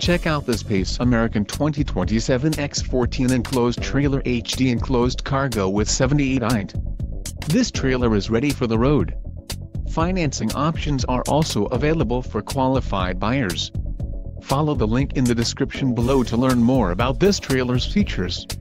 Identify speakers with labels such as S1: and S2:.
S1: Check out this Pace American 2027 X14 enclosed trailer HD enclosed cargo with 78 int. This trailer is ready for the road. Financing options are also available for qualified buyers. Follow the link in the description below to learn more about this trailer's features.